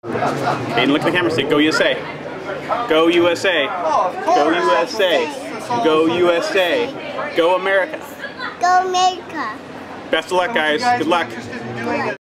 Aiden, look at the camera. Say, "Go USA! Go USA! Go USA! Go USA! Go America!" Go America. Best of luck, guys. Good luck.